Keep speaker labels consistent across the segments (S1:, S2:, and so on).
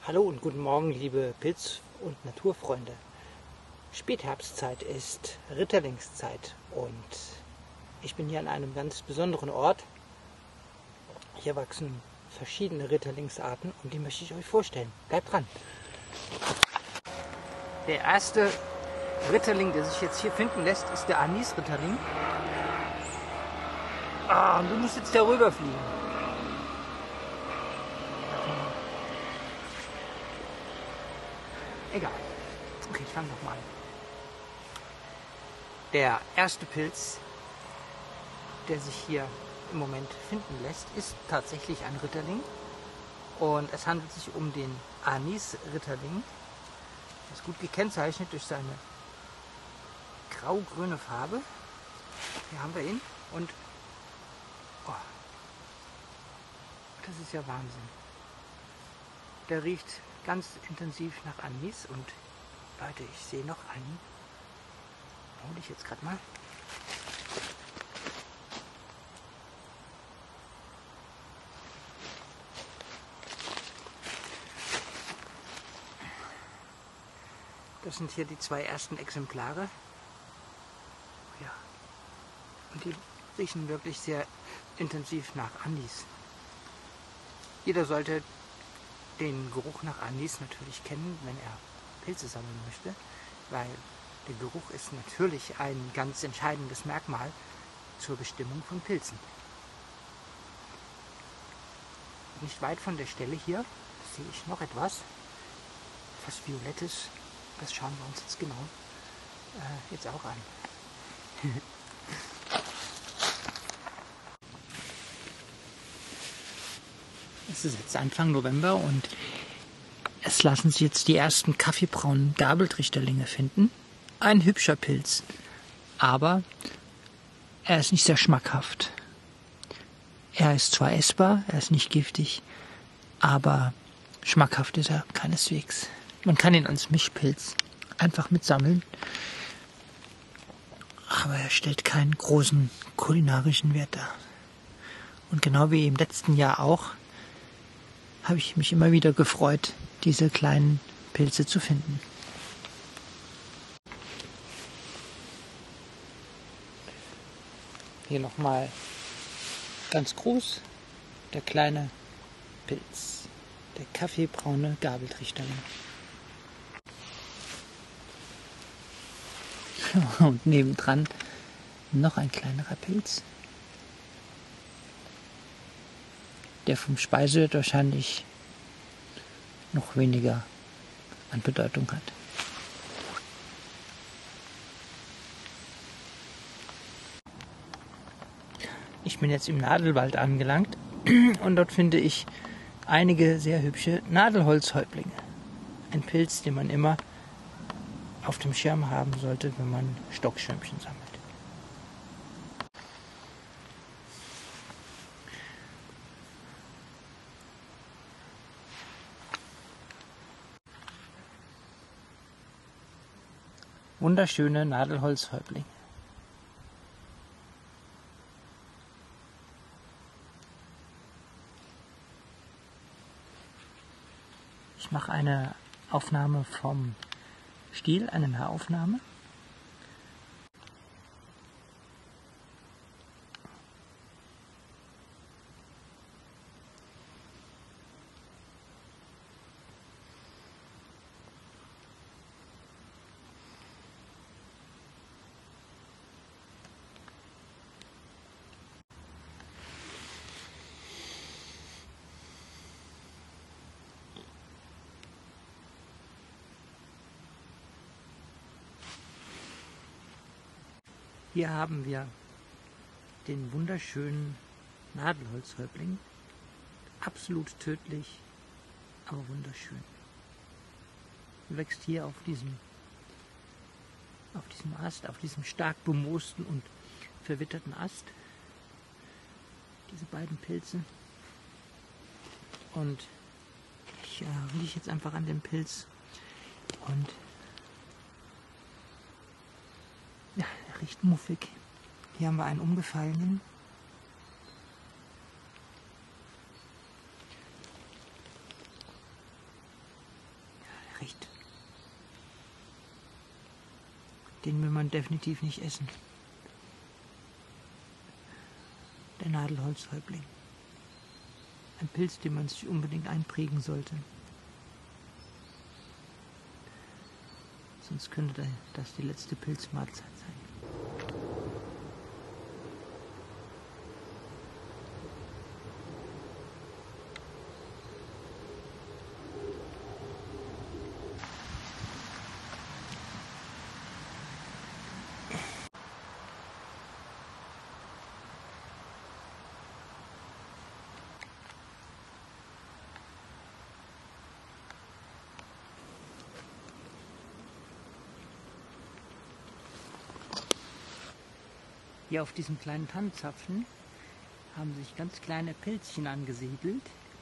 S1: Hallo und guten Morgen, liebe Pilz- und Naturfreunde. Spätherbstzeit ist Ritterlingszeit und ich bin hier an einem ganz besonderen Ort. Hier wachsen verschiedene Ritterlingsarten und die möchte ich euch vorstellen. Bleibt dran! Der erste Ritterling, der sich jetzt hier finden lässt, ist der Anis-Ritterling. Du musst jetzt darüber fliegen. Egal. Okay, ich fange nochmal an. Der erste Pilz, der sich hier im Moment finden lässt, ist tatsächlich ein Ritterling. Und es handelt sich um den Anis-Ritterling. Er ist gut gekennzeichnet durch seine grau-grüne Farbe. Hier haben wir ihn. Und das ist ja Wahnsinn. Der riecht ganz intensiv nach Anis. Und Leute, ich sehe noch einen. Hole ich jetzt gerade mal. Das sind hier die zwei ersten Exemplare. Ja. Und die riechen wirklich sehr intensiv nach Anis. Jeder sollte den Geruch nach Anis natürlich kennen, wenn er Pilze sammeln möchte, weil der Geruch ist natürlich ein ganz entscheidendes Merkmal zur Bestimmung von Pilzen. Nicht weit von der Stelle hier sehe ich noch etwas, fast Violettes. Das schauen wir uns jetzt genau jetzt auch an. Es ist jetzt Anfang November und es lassen sich jetzt die ersten kaffeebraunen Gabeltrichterlinge finden. Ein hübscher Pilz, aber er ist nicht sehr schmackhaft. Er ist zwar essbar, er ist nicht giftig, aber schmackhaft ist er keineswegs. Man kann ihn als Mischpilz einfach mitsammeln, aber er stellt keinen großen kulinarischen Wert dar. Und genau wie im letzten Jahr auch, habe ich mich immer wieder gefreut, diese kleinen Pilze zu finden. Hier nochmal ganz groß der kleine Pilz, der kaffeebraune Gabeltrichterling. Und nebendran noch ein kleinerer Pilz, der vom Speisewirt wahrscheinlich noch weniger an Bedeutung hat. Ich bin jetzt im Nadelwald angelangt und dort finde ich einige sehr hübsche Nadelholzhäuptlinge. Ein Pilz, den man immer auf dem Schirm haben sollte, wenn man Stockschirmchen sammelt. Wunderschöne Nadelholzhäuptlinge. Ich mache eine Aufnahme vom Stiel, eine Nahaufnahme. Hier haben wir den wunderschönen Nadelholzhäuptling. Absolut tödlich, aber wunderschön. Er wächst hier auf diesem Ast, auf diesem stark bemoosten und verwitterten Ast. Diese beiden Pilze. Und ich rieche jetzt einfach an dem Pilz und ja, er riecht muffig. Hier haben wir einen umgefallenen. Den will man definitiv nicht essen. Der Nadelholzhäuptling. Ein Pilz, den man sich unbedingt einprägen sollte. Sonst könnte das die letzte Pilzmahlzeit sein. Hier auf diesem kleinen Tannenzapfen haben sich ganz kleine Pilzchen angesiedelt.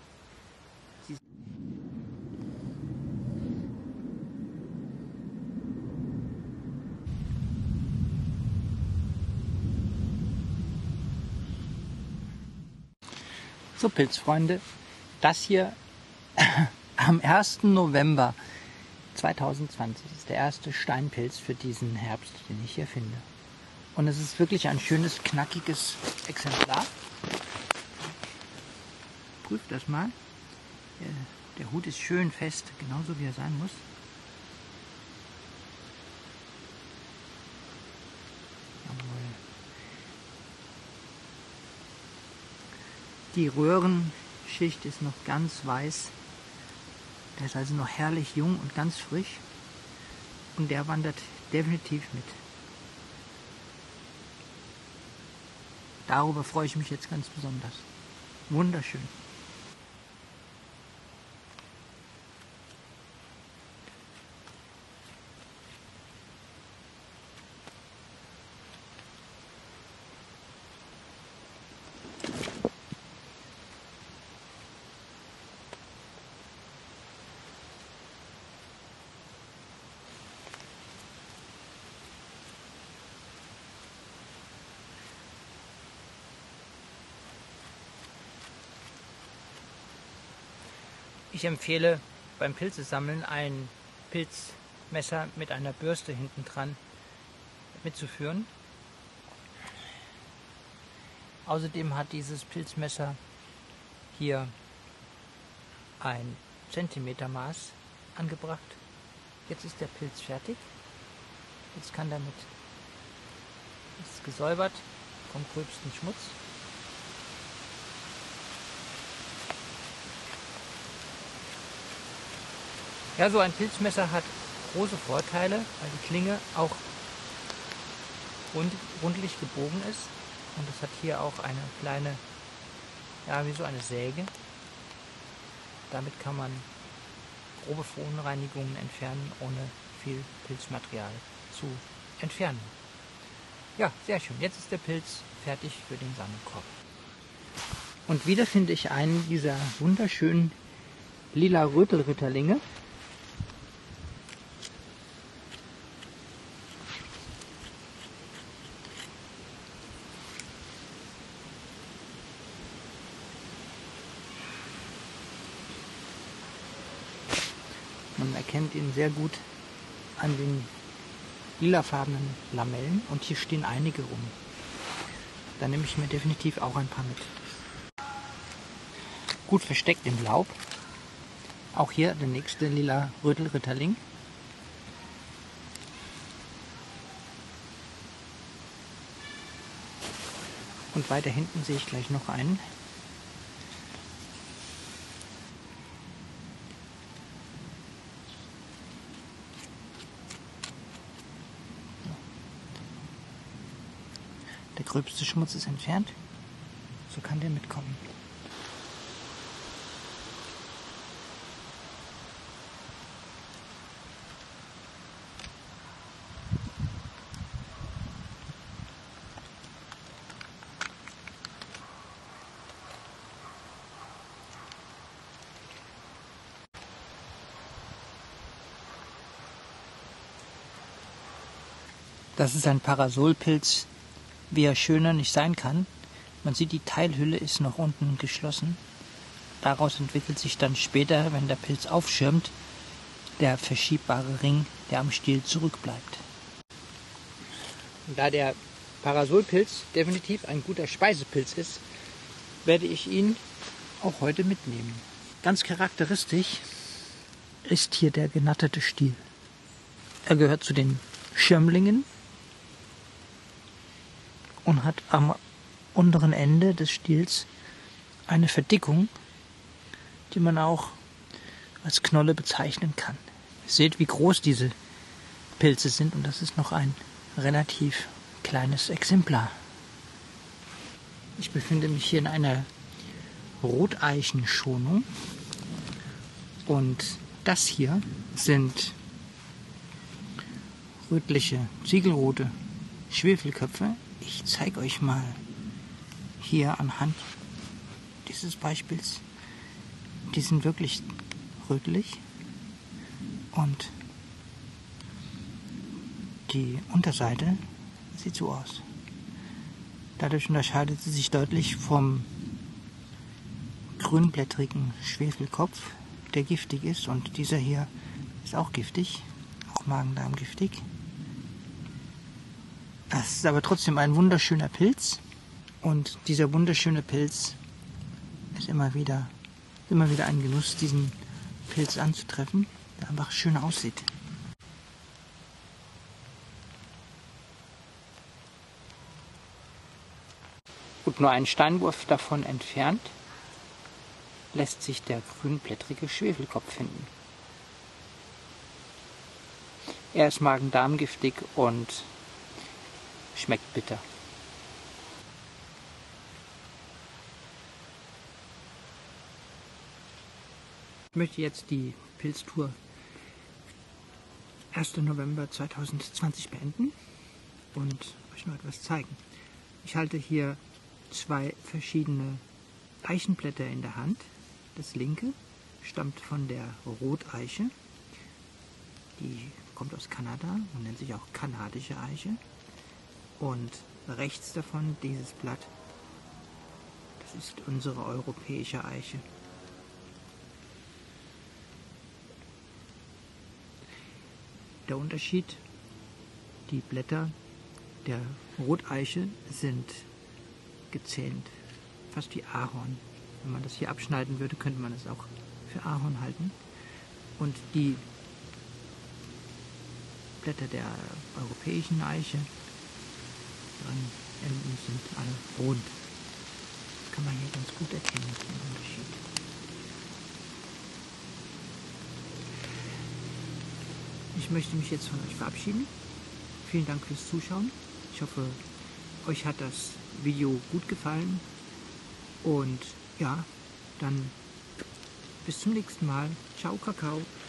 S1: So Pilzfreunde, das hier am 1. November 2020 ist der erste Steinpilz für diesen Herbst, den ich hier finde. Und es ist wirklich ein schönes, knackiges Exemplar. Prüft das mal. Der Hut ist schön fest, genauso wie er sein muss. Jawohl. Die Röhrenschicht ist noch ganz weiß. Der ist also noch herrlich jung und ganz frisch. Und der wandert definitiv mit. Darüber freue ich mich jetzt ganz besonders. Wunderschön. Ich empfehle beim Pilzesammeln ein Pilzmesser mit einer Bürste hinten dran mitzuführen. Außerdem hat dieses Pilzmesser hier ein Zentimetermaß angebracht. Jetzt ist der Pilz fertig. Jetzt kann damit, ist gesäubert vom gröbsten Schmutz. Ja, so ein Pilzmesser hat große Vorteile, weil die Klinge auch rundlich gebogen ist. Und es hat hier auch eine kleine, ja, wie so eine Säge. Damit kann man grobe Verunreinigungen entfernen, ohne viel Pilzmaterial zu entfernen. Ja, sehr schön. Jetzt ist der Pilz fertig für den Sammelkorb. Und wieder finde ich einen dieser wunderschönen lila Rötelritterlinge. Man erkennt ihn sehr gut an den lilafarbenen Lamellen und hier stehen einige rum. Da nehme ich mir definitiv auch ein paar mit. Gut versteckt im Laub. Auch hier der nächste lila Rötelritterling. Und weiter hinten sehe ich gleich noch einen. Der gröbste Schmutz ist entfernt, so kann der mitkommen. Das ist ein Parasolpilz, wie er schöner nicht sein kann. Man sieht, die Teilhülle ist noch unten geschlossen. Daraus entwickelt sich dann später, wenn der Pilz aufschirmt, der verschiebbare Ring, der am Stiel zurückbleibt. Und da der Parasolpilz definitiv ein guter Speisepilz ist, werde ich ihn auch heute mitnehmen. Ganz charakteristisch ist hier der genatterte Stiel. Er gehört zu den Schirmlingen und hat am unteren Ende des Stiels eine Verdickung, die man auch als Knolle bezeichnen kann. Ihr seht, wie groß diese Pilze sind, und das ist noch ein relativ kleines Exemplar. Ich befinde mich hier in einer Roteichenschonung, und das hier sind rötliche, ziegelrote Schwefelköpfe. Ich zeige euch mal hier anhand dieses Beispiels. Die sind wirklich rötlich, und die Unterseite sieht so aus. Dadurch unterscheidet sie sich deutlich vom grünblättrigen Schwefelkopf, der giftig ist, und dieser hier ist auch giftig, auch Magen-Darm giftig. Das ist aber trotzdem ein wunderschöner Pilz, und dieser wunderschöne Pilz ist immer wieder ein Genuss, diesen Pilz anzutreffen, der einfach schön aussieht. Gut, nur einen Steinwurf davon entfernt lässt sich der grünblättrige Schwefelkopf finden. Er ist Magen-Darm-giftig und schmeckt bitter. Ich möchte jetzt die Pilztour 1. November 2020 beenden und euch noch etwas zeigen. Ich halte hier 2 verschiedene Eichenblätter in der Hand. Das linke stammt von der Roteiche. Die kommt aus Kanada und nennt sich auch kanadische Eiche. Und rechts davon dieses Blatt, das ist unsere europäische Eiche. Der Unterschied: die Blätter der Roteiche sind gezähnt, fast wie Ahorn. Wenn man das hier abschneiden würde, könnte man es auch für Ahorn halten. Und die Blätter der europäischen Eiche, deren Enden sind alle rund. Das kann man hier ganz gut erkennen, den Unterschied. Ich möchte mich jetzt von euch verabschieden. Vielen Dank fürs Zuschauen. Ich hoffe, euch hat das Video gut gefallen. Und ja, dann bis zum nächsten Mal. Ciao, Kakao.